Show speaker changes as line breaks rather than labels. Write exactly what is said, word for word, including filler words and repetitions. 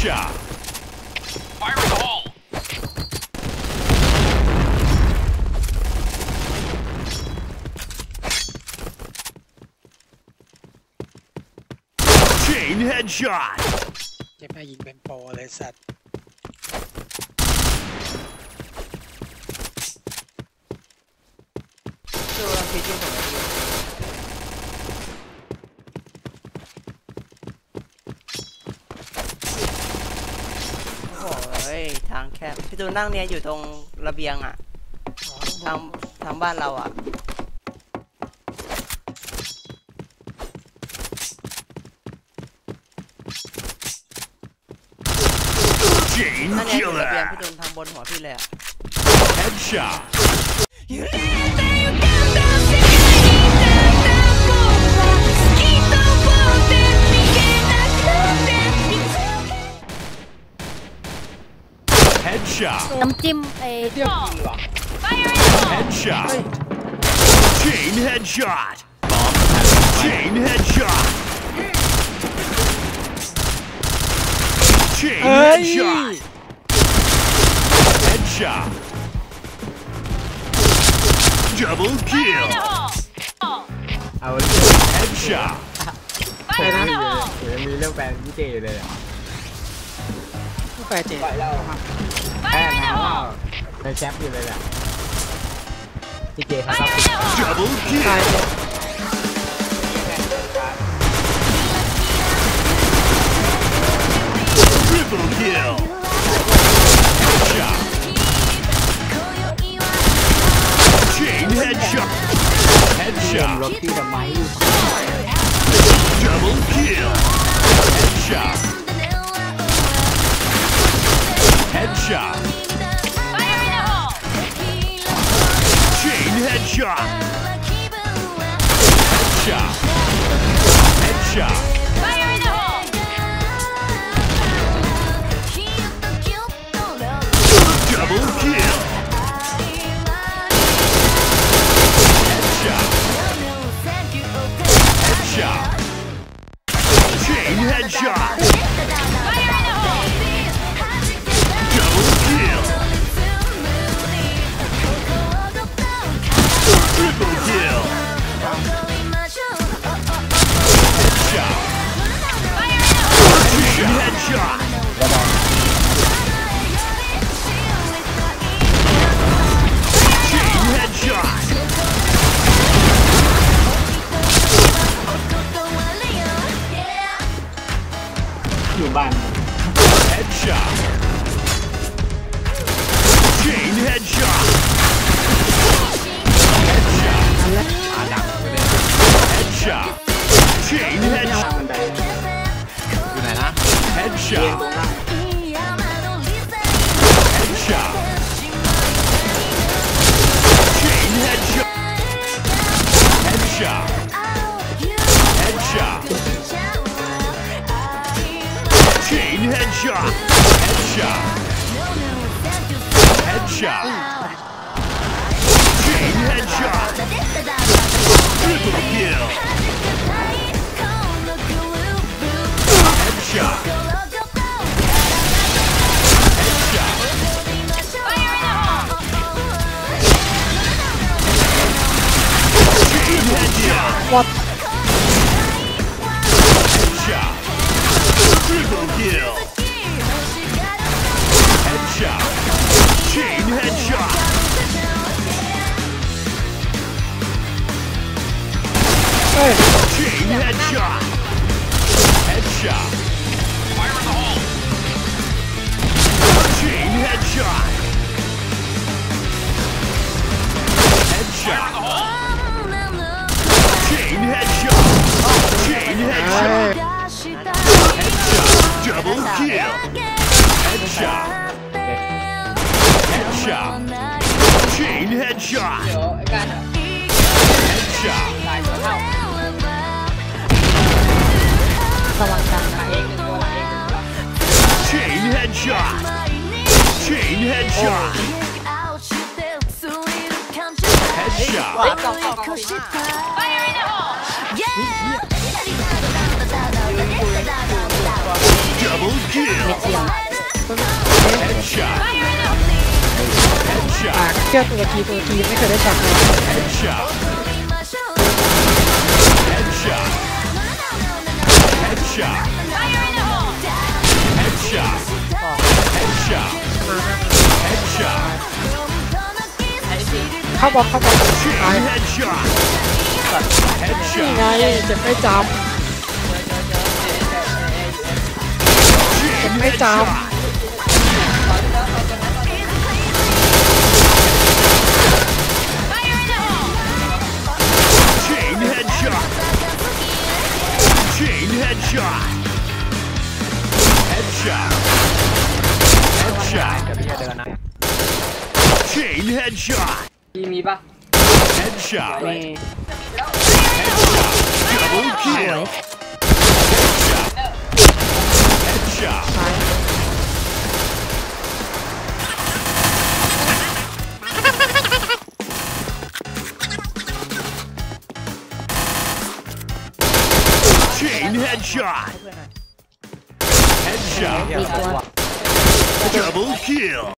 Headshot. Fire in the hole. Chain headshot.
เจ็บแม่ยิงเป็นโปรเลยสัตว์ดูลองคิดยิงผมเลยโอ้ยทางแคบพี่ตูนนั่งเนี่ยอยู่ตรงระเบียงอ่ะทางทางบ้านเราอ่ะนั่นเนี่ยอยู่ระเบียงพี่ตูนทางบนหัวพี่เลยอ่ะ
Headshot. Headshot.
น้ำจิ้มไอ้
Headshot. Chain headshot. Chain headshot. Chain headshot. Headshot. Double kill.
เอา
Headshot.
ใช่นะเดี๋ยวมีเรื่องแฟนพี่เจอยู่เลยอ่ะ
แฟนเจ็บ
แค่งานว่าในแชมป์อยู่เลยแหละพี่เจเขาก็
Double kill. Triple kill. Headshot. Chain headshot.
ร
Headshot.
ถที่ทำไม
Double kill. Headshot. Headshot. Chain headshot. Headshot. Headshot. Double kill. Headshot. Headshot. Chain headshot. Double kill. Triple kill. Headshot. Chain headshot. Chain headshot. Headshot. Chain headshot. Headshot. Headshot. Chain headshot.
อยู่ไหนนะ
Headshot. Headshot. Chain headshot. Headshot. Headshot. Chain headshot. Headshot. Headshot. Chain headshot. Triple kill. Headshot. Headshot. Chain headshot.
What?
Headshot. Triple kill. Headshot. Chain headshot. Chain headshot. Headshot. Fire in the hole. Chain headshot. Headshot. Chain headshot. Chain headshot. Headshot. Double kill. Headshot. Headshot. Chain headshot. Headshot.
ระวังกันนะ
Chain headshot. Chain headshot. Headshot.
Fire in the hole! Yeah!
Double
ไม่
kill.
เกี่ยว
Headshot.
ปาก
Headshot.
เชื่อตัวทีตัวทีไม่เคยได้ช็อตเลย
Headshot. Headshot. Headshot. Headshot. Headshot. Headshot.
เข้าบอลเข้าบอล
Chain
ตาย
headshot.
นี่ไง
Headshot.
เจ็บไม่จ
Chain
Mấy chồng.
headshot. Chain headshot. Chain headshot. Headshot. Headshot.
เดี๋ยวพี่จะเดินนะ
Chain headshot.
มีมีปะ
Headshot.
มี
Headshot. Double kill. Headshot. Headshot. Chain headshot.
มี
Headshot.
ตัว
Double kill.